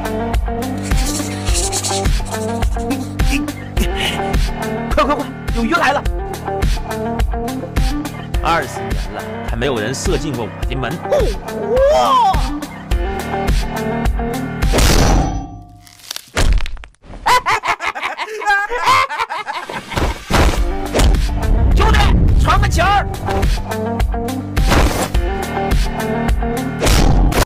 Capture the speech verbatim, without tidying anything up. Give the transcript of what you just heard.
快快快，有鱼来了！二十年了，还没有人射进过我的门。哇！兄弟，传个球儿！